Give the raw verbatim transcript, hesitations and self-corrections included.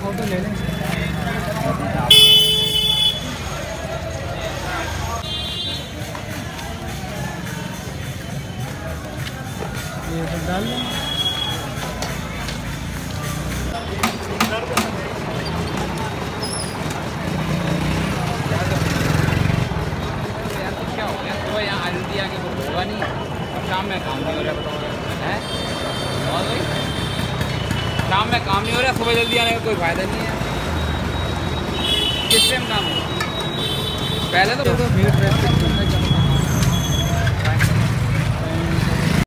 Photo ले लें। ये सब डाल लें। क्या हो गया सुबह यहाँ आदित्य आके कुछ होगा नहीं और शाम में काम नहीं हो रहा है। और भाई शाम में काम नहीं हो रहा, सुबह जल्दी आने का कोई फायदा नहीं है। किस टाइम काम हो पहले तो भीड़